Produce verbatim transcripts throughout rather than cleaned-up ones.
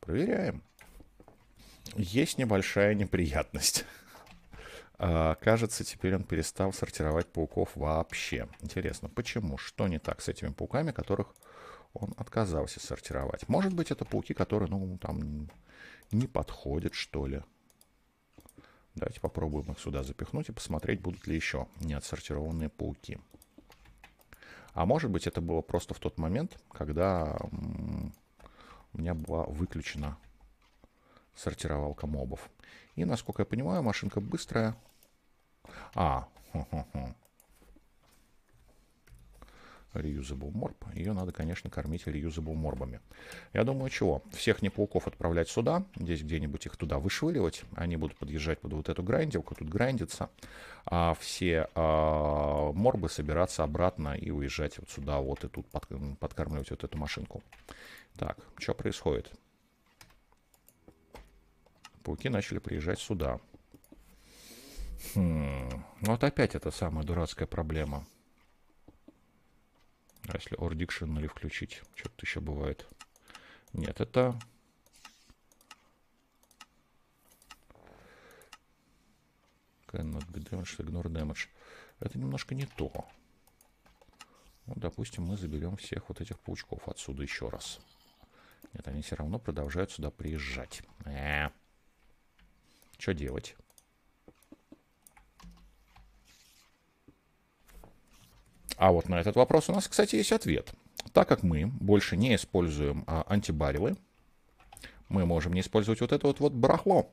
Проверяем. Есть небольшая неприятность. А, кажется, теперь он перестал сортировать пауков вообще. Интересно, почему? Что не так с этими пауками, которых он отказался сортировать? Может быть, это пауки, которые, ну, там, не подходят, что ли. Давайте попробуем их сюда запихнуть и посмотреть, будут ли еще неотсортированные пауки. А может быть, это было просто в тот момент, когда у меня была выключена сортировалка мобов. И, насколько я понимаю, машинка быстрая. А, хо-хо-хо. Reusable морб. Ее надо, конечно, кормить reusable морбами. Я думаю, чего? Всех не пауков отправлять сюда. Здесь где-нибудь их туда вышвыривать. Они будут подъезжать под вот эту грандилку. Тут грандится. А все а, морбы собираться обратно и уезжать вот сюда вот и тут под, подкармливать вот эту машинку. Так, что происходит? Пауки начали приезжать сюда. Хм. Вот опять эта самая дурацкая проблема. А если or dictionary включить? Что-то еще бывает. Нет, это... Cannot be damaged, ignore damage. Это немножко не то. Ну, допустим, мы заберем всех вот этих паучков отсюда еще раз. Нет, они все равно продолжают сюда приезжать. Э-э. Что делать? А вот на этот вопрос у нас, кстати, есть ответ. Так как мы больше не используем а, антибаррелы, мы можем не использовать вот это вот, вот барахло.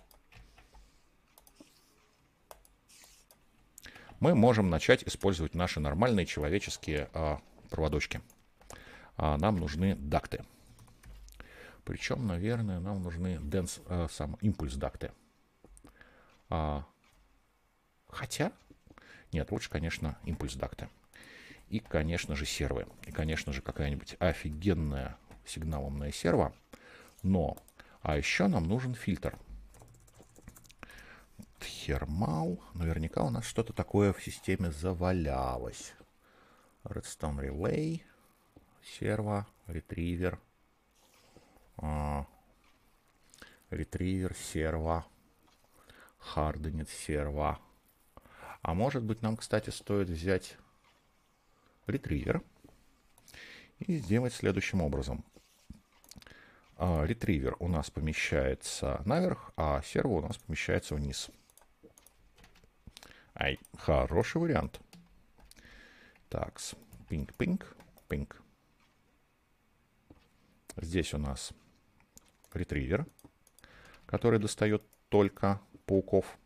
Мы можем начать использовать наши нормальные человеческие а, проводочки. А, нам нужны дакты. Причем, наверное, нам нужны dense, а, сам импульс-дакты. А, хотя, нет, лучше, конечно, импульс-дакты. И, конечно же, сервы. И, конечно же, какая-нибудь офигенная сигналомная серва. Но, а еще нам нужен фильтр. Thermal. Наверняка у нас что-то такое в системе завалялось. Redstone Relay. Серва. Ретривер. Ретривер. Серва. Hardened серва. А может быть, нам, кстати, стоит взять ретривер и сделать следующим образом. Ретривер у нас помещается наверх, а серво у нас помещается вниз. Ай, хороший вариант. Так, пинг-пинг, пинг. Здесь у нас ретривер, который достает только пауков.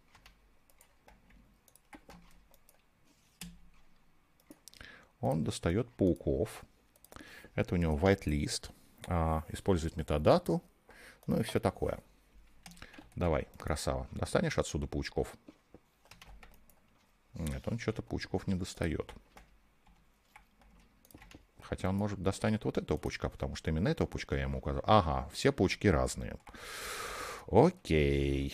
Он достает пауков. Это у него whitelist. А, использует метадату. Ну и все такое. Давай, красава. Достанешь отсюда паучков? Нет, он что-то паучков не достает. Хотя он, может, достанет вот этого паучка, потому что именно этого паучка я ему указал. Ага, все паучки разные. Окей.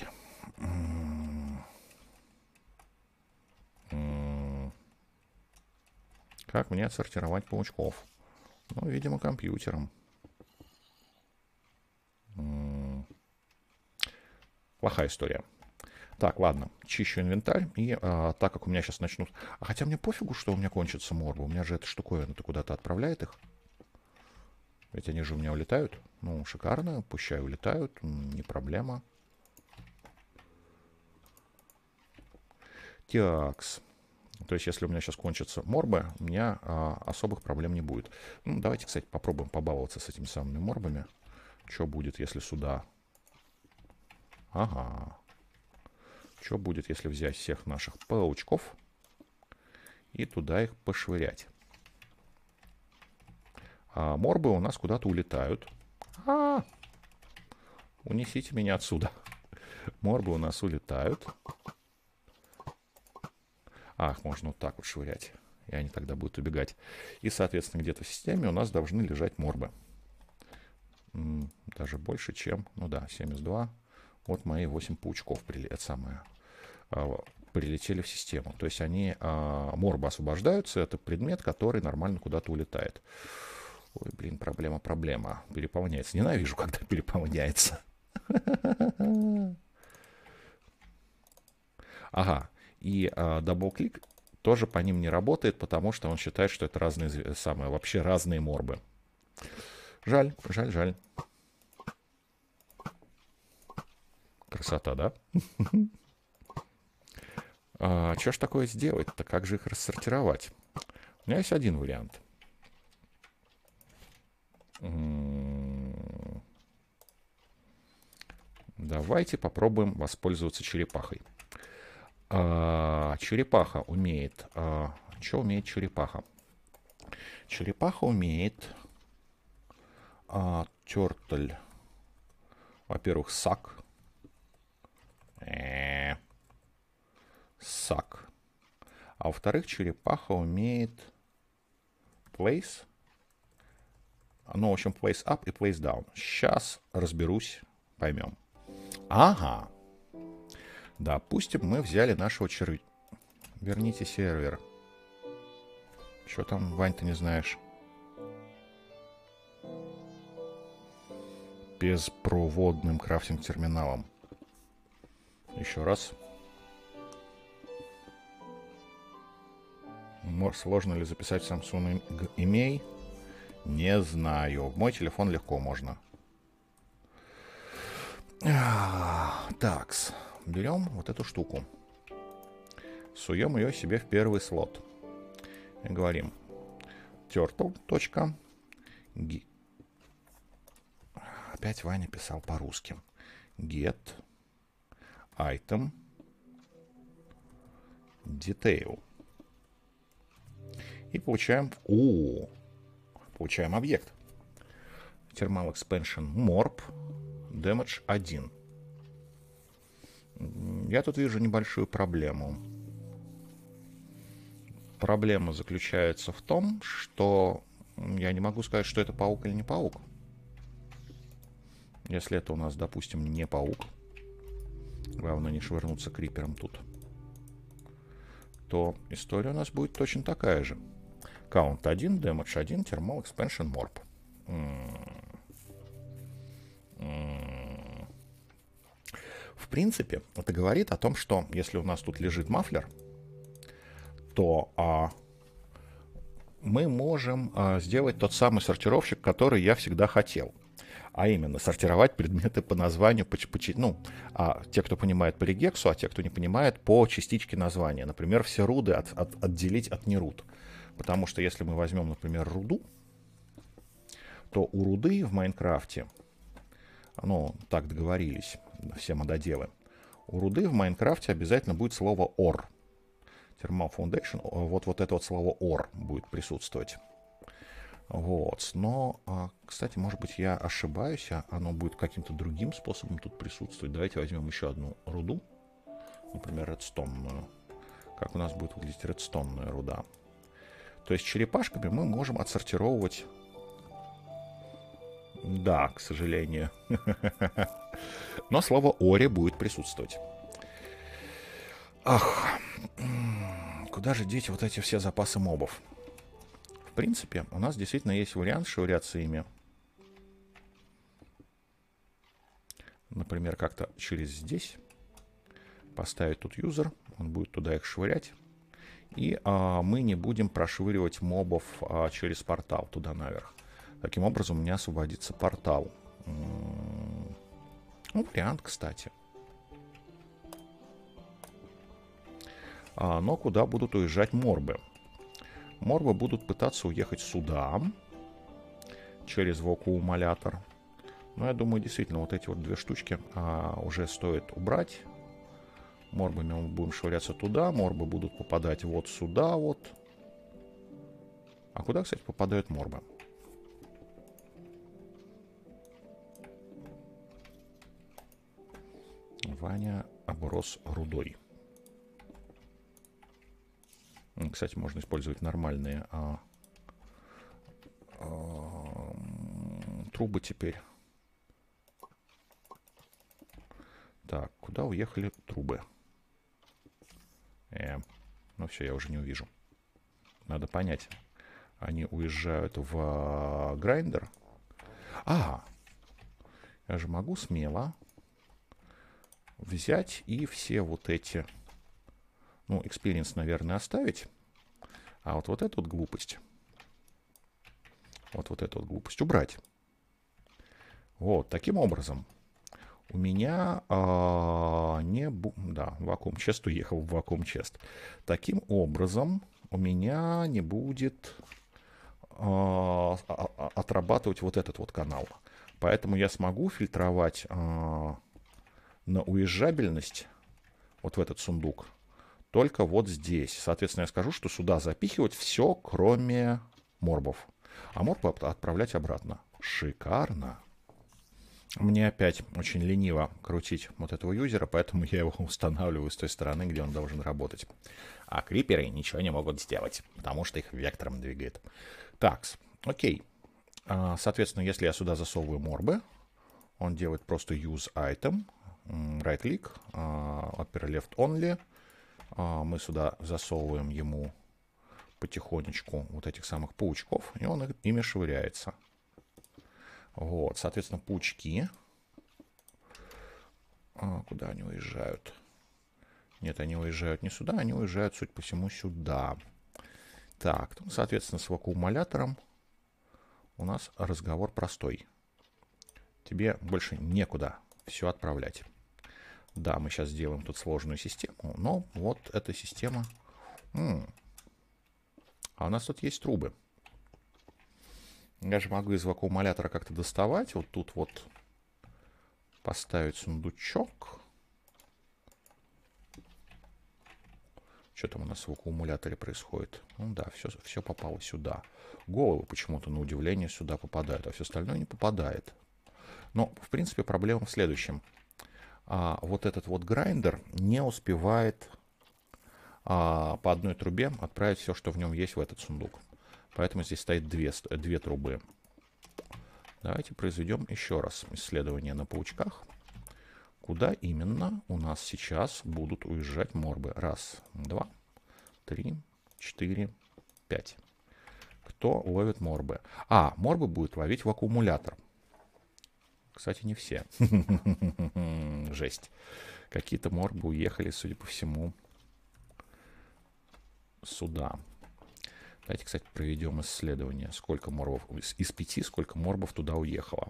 Как мне отсортировать паучков? Ну, видимо, компьютером. Плохая история. Так, ладно, чищу инвентарь. И а, так как у меня сейчас начнут... А хотя мне пофигу, что у меня кончится морба. У меня же эта штуковина-то куда-то отправляет их. Ведь они же у меня улетают. Ну, шикарно, пущай улетают, не проблема. Такс. То есть, если у меня сейчас кончатся морбы, у меня а, особых проблем не будет. Ну, давайте, кстати, попробуем побаловаться с этими самыми морбами. Что будет, если сюда... Ага. Что будет, если взять всех наших паучков и туда их пошвырять? А морбы у нас куда-то улетают. А, унесите меня отсюда. Морбы у нас улетают. Ах, можно вот так вот швырять. И они тогда будут убегать. И, соответственно, где-то в системе у нас должны лежать морбы. Даже больше, чем... Ну да, семьдесят два. Вот мои восемь паучков прили... Это самое, а, прилетели в систему. То есть они... А, морбы освобождаются. Это предмет, который нормально куда-то улетает. Ой, блин, проблема, проблема. Переполняется. Ненавижу, когда переполняется. Ага. И а, дабл-клик тоже по ним не работает, потому что он считает, что это разные, самые, вообще разные морбы. Жаль, жаль, жаль. Красота, да? А, что ж такое сделать-то? Как же их рассортировать? У меня есть один вариант. Давайте попробуем воспользоваться черепахой. А, черепаха умеет... А, что умеет черепаха? Черепаха умеет... А, turtle. Во-первых, suck. Э-э-э. Suck. А во-вторых, черепаха умеет place. Ну, в общем, place up и place down. Сейчас разберусь, поймем. Ага. Допустим, мы взяли нашего червя. Верните сервер. Что там, Вань, ты не знаешь? Беспроводным крафтинг-терминалом. Еще раз. Сложно ли записать Samsung имей? Не знаю. В мой телефон легко можно. Такс. Берем вот эту штуку. Суем ее себе в первый слот. И говорим turtle. Опять Ваня писал по-русски. Get item detail. И получаем... О, получаем объект. Thermal Expansion Morb Damage один. Я тут вижу небольшую проблему. Проблема заключается в том, что я не могу сказать, что это паук или не паук. Если это у нас, допустим, не паук, главное не швырнуться крипером тут, то история у нас будет точно такая же. Count один, Damage один, Thermal Expansion Morb. В принципе, это говорит о том, что если у нас тут лежит мафлер, то а, мы можем а, сделать тот самый сортировщик, который я всегда хотел. А именно, сортировать предметы по названию, по, по, ну, а, те, кто понимает по регексу, а те, кто не понимает, по частичке названия. Например, все руды от, от, отделить от неруд. Потому что если мы возьмем, например, руду, то у руды в Майнкрафте, ну, так договорились все мододелы, у руды в Майнкрафте обязательно будет слово or. Thermal Foundation, вот, вот это вот слово or будет присутствовать. Вот, но, кстати, может быть, я ошибаюсь, а оно будет каким-то другим способом тут присутствовать. Давайте возьмем еще одну руду, например, редстоунную. Как у нас будет выглядеть редстоунная руда? То есть черепашками мы можем отсортировывать... Да, к сожалению. Но слово «оре» будет присутствовать. Ах, куда же деть вот эти все запасы мобов? В принципе, у нас действительно есть вариант швыряться ими. Например, как-то через здесь поставить тут юзер, он будет туда их швырять. И а, мы не будем прошвыривать мобов а, через портал туда наверх. Таким образом, у меня освободится портал. Ну, вариант, кстати. А, но куда будут уезжать морбы? Морбы будут пытаться уехать сюда, через вакуумолятор. Но я думаю, действительно, вот эти вот две штучки а, уже стоит убрать. Морбами мы будем швыряться туда, морбы будут попадать вот сюда вот. А куда, кстати, попадают морбы? Ваня оброс рудой. Кстати, можно использовать нормальные а, а, трубы теперь. Так, куда уехали трубы? Э, ну все, я уже не увижу. Надо понять. Они уезжают в грайндер. А, я же могу смело взять и все вот эти, ну, experience, наверное, оставить. А вот, вот эту вот глупость, вот, вот эту вот глупость убрать. Вот, таким образом, у меня а, не... Бу... Да, вакуум чест уехал в вакуум чест. Таким образом, у меня не будет а, а, отрабатывать вот этот вот канал. Поэтому я смогу фильтровать а, на уезжабельность вот в этот сундук только вот здесь. Соответственно, я скажу, что сюда запихивать все, кроме морбов. А морбы отправлять обратно. Шикарно. Мне опять очень лениво крутить вот этого юзера, поэтому я его устанавливаю с той стороны, где он должен работать. А криперы ничего не могут сделать, потому что их вектором двигает. Так, окей. Соответственно, если я сюда засовываю морбы, он делает просто use item, right click, upper left only. Мы сюда засовываем ему потихонечку вот этих самых паучков, и он ими швыряется. Вот, соответственно, паучки. А, куда они уезжают? Нет, они уезжают не сюда, они уезжают, судя по всему, сюда. Так, ну, соответственно, с вакуумулятором у нас разговор простой. Тебе больше некуда все отправлять. Да, мы сейчас сделаем тут сложную систему, но вот эта система... М-м. А у нас тут есть трубы. Я же могу из вакуумулятора как-то доставать. Вот тут вот поставить сундучок. Что там у нас в аккумуляторе происходит? Ну да, все, все попало сюда. Головы почему-то, на удивление, сюда попадают, а все остальное не попадает. Но, в принципе, проблема в следующем. А, вот этот вот грайндер не успевает а, по одной трубе отправить все, что в нем есть, в этот сундук. Поэтому здесь стоит две, две трубы. Давайте произведем еще раз исследование на паучках. Куда именно у нас сейчас будут уезжать морбы? Раз, два, три, четыре, пять. Кто ловит морбы? А, морбы будет ловить в аккумулятор. Кстати, не все. Жесть. Какие-то морбы уехали, судя по всему, сюда. Давайте, кстати, проведем исследование. Сколько морбов? Из пяти сколько морбов туда уехало?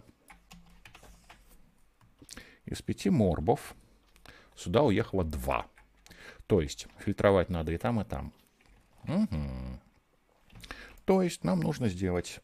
Из пяти морбов сюда уехало два. То есть фильтровать надо и там, и там. Угу. То есть нам нужно сделать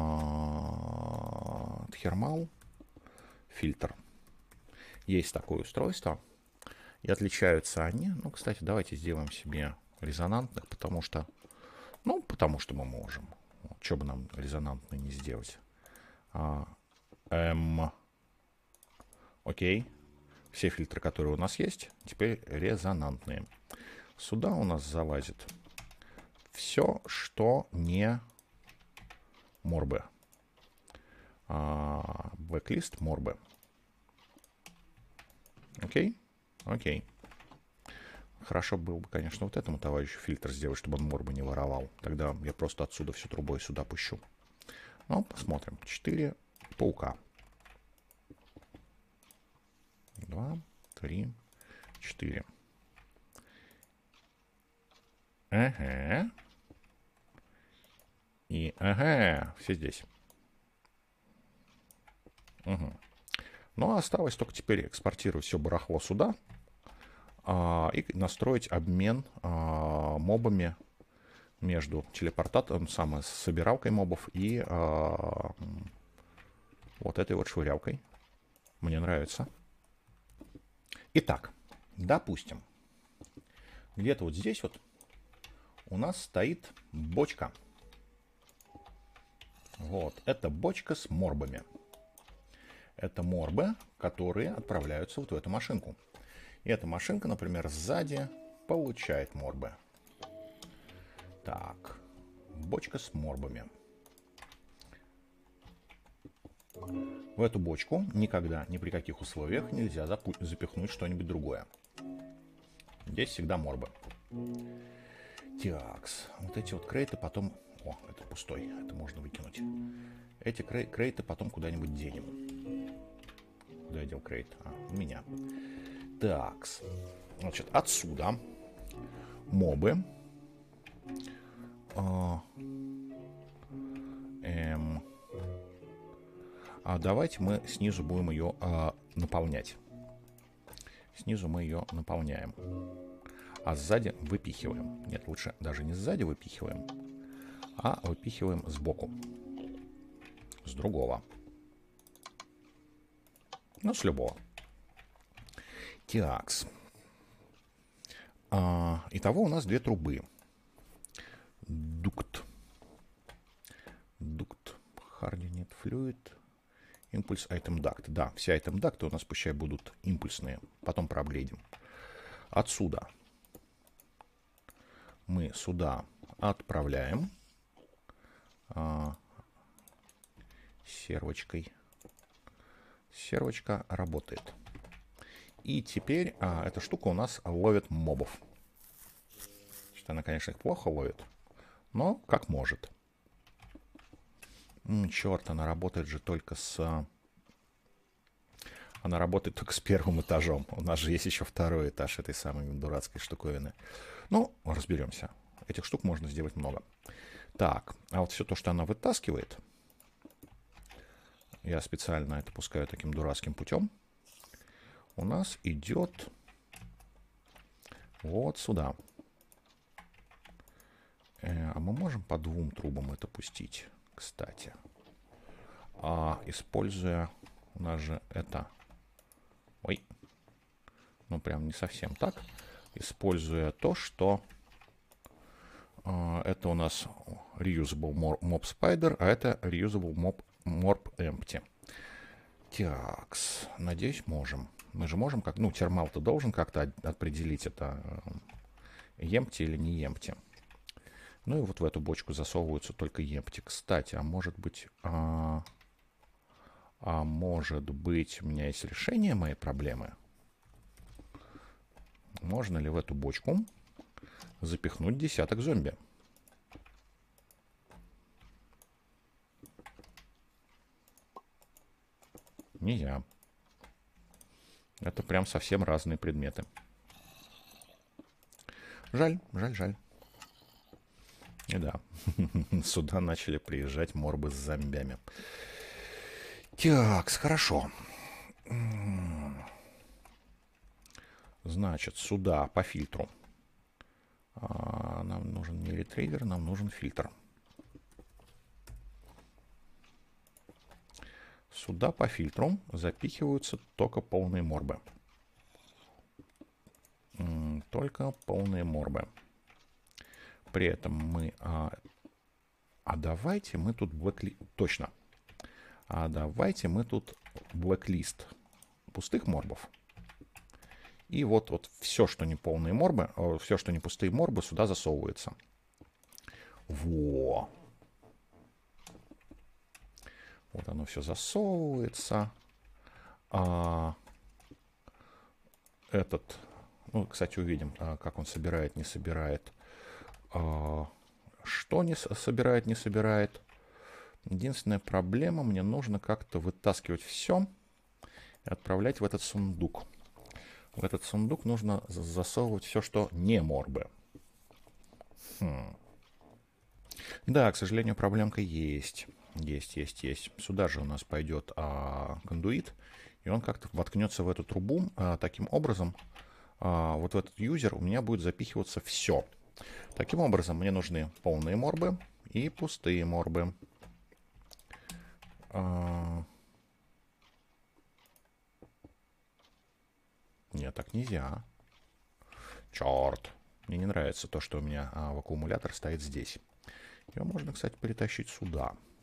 тхермал фильтр. Есть такое устройство. И отличаются они. Ну, кстати, давайте сделаем себе резонантных, потому что, ну, потому что мы можем. Что бы нам резонантно не сделать? А, эм, окей. Все фильтры, которые у нас есть, теперь резонантные. Сюда у нас залазит все, что не морбы. А, бэклист морбы. Окей? Окей. Хорошо было бы, конечно, вот этому товарищу фильтр сделать, чтобы он морбы не воровал. Тогда я просто отсюда всю трубой сюда пущу. Ну, посмотрим. Четыре паука. Два, три, четыре. Ага. И ага, все здесь. Угу. Ну, а осталось только теперь экспортировать все барахло сюда а, и настроить обмен а, мобами между телепортатором, самой собиралкой мобов и а, вот этой вот швырялкой. Мне нравится. Итак, допустим, где-то вот здесь вот у нас стоит бочка. Вот, это бочка с морбами. Это морбы, которые отправляются вот в эту машинку. И эта машинка, например, сзади получает морбы. Так, бочка с морбами. В эту бочку никогда, ни при каких условиях нельзя запихнуть что-нибудь другое. Здесь всегда морбы. Такс, вот эти вот крейты потом О, это пустой, это можно выкинуть. Эти крей крейты потом куда-нибудь денем. Куда я дел крейт? А, у меня. Так, значит, отсюда мобы. А, эм, а давайте мы снизу будем ее а, наполнять. Снизу мы ее наполняем. А сзади выпихиваем. Нет, лучше даже не сзади выпихиваем, а выпихиваем сбоку. С другого. Ну, с любого. Тиакс. А, итого у нас две трубы. Дукт. Дукт. Hardened Fluid. Импульс Item Duct. Да, все Item Duct у нас пущай будут импульсные. Потом проапгрейдим. Отсюда мы сюда отправляем а, сервочкой. Сервочка работает. И теперь а, эта штука у нас ловит мобов. Что она, конечно, их плохо ловит, но как может. М, черт, она работает же только с... Она работает только с первым этажом. У нас же есть еще второй этаж этой самой дурацкой штуковины. Ну, разберемся. Этих штук можно сделать много. Так, а вот все то, что она вытаскивает, я специально это пускаю таким дурацким путем, у нас идет вот сюда. Э, а мы можем по двум трубам это пустить, кстати. А, используя... У нас же это... Ой. Ну, прям не совсем так. Используя то, что... Uh, это у нас Reusable Mob Spider, а это Reusable Mob, Mob Empty. Такс. Надеюсь, можем. Мы же можем как... Ну, термал-то должен как-то определить, это empty или не empty. Ну и вот в эту бочку засовываются только empty. Кстати, а может быть... А, а может быть, у меня есть решение моей проблемы? Можно ли в эту бочку запихнуть десяток зомби? Не я. Это прям совсем разные предметы. Жаль, жаль, жаль. И да, сюда начали приезжать морбы с зомбями. Так, хорошо. Значит, сюда по фильтру. А, нам нужен не ретривер, нам нужен фильтр. Сюда по фильтру запихиваются только полные морбы. Только полные морбы. При этом мы... А, а давайте мы тут блэкли... Точно. А давайте мы тут блэклист пустых морбов. И вот, вот все, что не полные морбы, все, что не пустые морбы, сюда засовывается. Во! Вот оно все засовывается. А, этот, ну, кстати, увидим, а, как он собирает, не собирает. А, что не собирает, не собирает. Единственная проблема, мне нужно как-то вытаскивать все и отправлять в этот сундук. В этот сундук нужно засовывать все, что не морбы. Хм. Да, к сожалению, проблемка есть. Есть, есть, есть. Сюда же у нас пойдет а, кондуит, и он как-то воткнется в эту трубу. А, таким образом, а, вот в этот юзер у меня будет запихиваться все. Таким образом, мне нужны полные морбы и пустые морбы. А... Нет, так нельзя. Черт. Мне не нравится то, что у меня а, аккумулятор стоит здесь. Его можно, кстати, перетащить сюда.